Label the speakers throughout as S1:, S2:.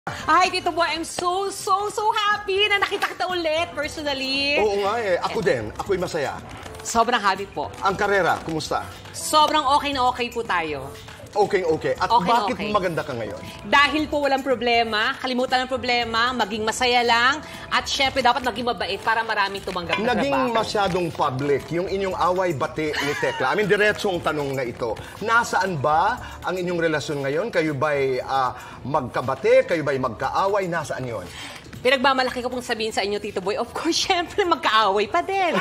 S1: Hi, Tito Boy. I'm so happy na nakita kita ulit personally.
S2: Oo nga eh. Ako din. Ako'y masaya.
S1: Sobrang happy po.
S2: Ang karera, kumusta?
S1: Sobrang okay na okay po tayo.
S2: Okay. At
S1: Okay na
S2: bakit
S1: okay.
S2: maganda ka ngayon?
S1: Dahil po walang problema, kalimutan ng problema, maging masaya lang, at syempre dapat maging mabait para maraming tumanggap na
S2: Naging
S1: trabaho.
S2: masyadong public yung inyong away-bati ni Tekla. I mean, diretsong tanong na ito. Nasaan ba ang inyong relasyon ngayon? Kayo ba'y magkabate? Kayo ba'y magkaaway? Nasaan yon?
S1: Pinagmamalaki ko pong sabihin sa inyo, Tito Boy, of course, syempre magkaaway pa din.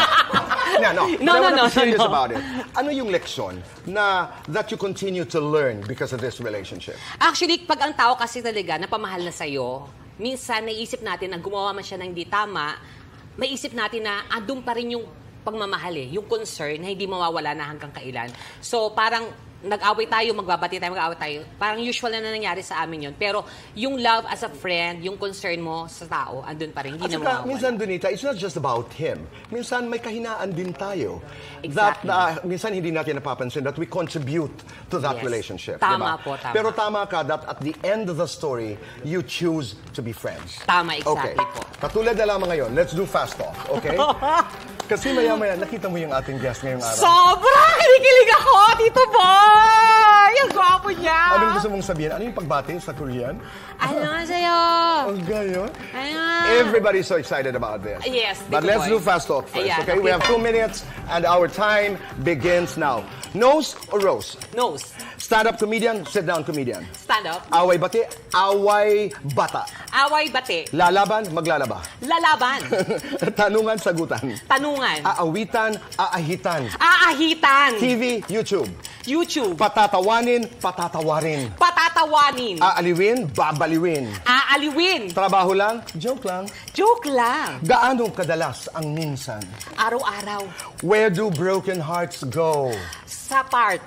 S2: No.
S1: No.
S2: Serious about it. Ano yung leksyon na that you continue to learn because of this relationship?
S1: Actually, pag ang tao kasi talaga napamahal na sa'yo, minsan naisip natin na gumawa man siya ng hindi tama, maisip natin na andun pa rin yung pagmamahal yung concern na hindi mawawala na hanggang kailan. So parang nag-away tayo, magbabati tayo, mag-away tayo. Parang usual na nangyari sa amin yun. Pero yung love as a friend, yung concern mo sa tao, andun pa rin, hindi na mawawala.
S2: Minsan, Donita, it's not just about him. Minsan may kahinaan din tayo.
S1: Exactly.
S2: That, minsan hindi natin napapansin that we contribute to that relationship.
S1: Tama
S2: diba?
S1: po, tama.
S2: Pero tama ka that at the end of the story, you choose to be friends.
S1: Tama, exactly po.
S2: Katulad na lamang ngayon, let's do fast talk, okay? Kasi maya-maya, nakita mo yung ating guest ngayong araw.
S1: Sobrang kinikilig ako, Tito Boy! Ang gwapo niya!
S2: Anong gusto mong sabihin? Ano yung pagbati sa Korean?
S1: Ano sa'yo?
S2: Ang gayon.
S1: Ano?
S2: Everybody's so excited about this.
S1: Yes,
S2: But
S1: Tito
S2: let's
S1: Boy.
S2: do fast talk first,
S1: Ayan,
S2: okay? We have 2 minutes and our time begins now. Nose or rose?
S1: Nose.
S2: Stand-up comedian, sit-down comedian.
S1: Stand up.
S2: Away bati, away bata.
S1: Away bate.
S2: Lalaban, maglalaba.
S1: Lalaban.
S2: Tanungan, sagutan.
S1: Tanungan.
S2: Aawitan, aahitan.
S1: Aahitan.
S2: TV, YouTube.
S1: YouTube.
S2: Patatawanin, patatawarin.
S1: Patatawanin.
S2: Aaliwin, babaliwin.
S1: Aaliwin.
S2: Trabaho lang, joke lang.
S1: Joke lang.
S2: Gaano kadalas ang minsan?
S1: Araw-araw.
S2: Where do broken hearts go?
S1: Sa park.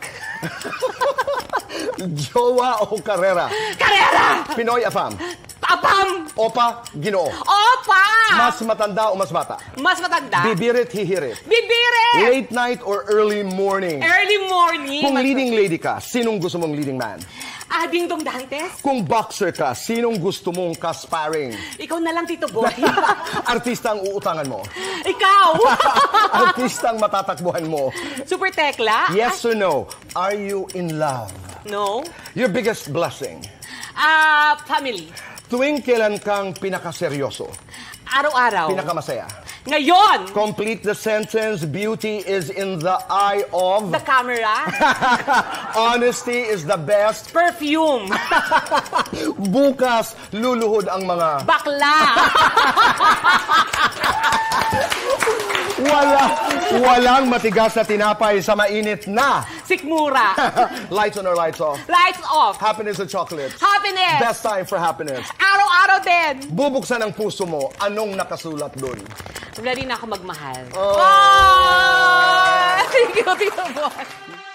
S2: Jowa o karera?
S1: Karera!
S2: Pinoy afam.
S1: Apam!
S2: Opa, ginoo.
S1: Opa!
S2: Mas matanda o mas bata?
S1: Mas matanda.
S2: Bibirit, hihirit.
S1: Bibirit!
S2: Late night or early morning?
S1: Early morning.
S2: Kung leading lady ka, sinong gusto mong leading man?
S1: Ding Dong Dantes.
S2: Kung boxer ka, sinong gusto mong ka-sparring?
S1: Ikaw na lang, Tito Boy.
S2: Artista ang uutangan mo?
S1: Ikaw!
S2: Artista ang matatakbuhan mo?
S1: Super Tekla?
S2: Yes or no? Are you in love?
S1: No.
S2: Your biggest blessing?
S1: Family.
S2: Tuwing kailan kang pinakaseryoso?
S1: Araw-araw.
S2: Pinakamasaya?
S1: Ngayon!
S2: Complete the sentence. Beauty is in the eye of...
S1: The camera.
S2: Honesty is the best.
S1: Perfume.
S2: Bukas, luluhod ang mga...
S1: Bakla.
S2: Walang matigas na tinapay sa mainit na.
S1: Sikmura.
S2: Lights on or lights off?
S1: Lights off.
S2: Happiness or chocolates?
S1: Happiness.
S2: Best time for happiness.
S1: Araw-araw din.
S2: Bubuksan ang puso mo. Anong nakasulat doon?
S1: Ready na ako magmahal.
S2: Oh.
S1: Thank you, Tito Boy.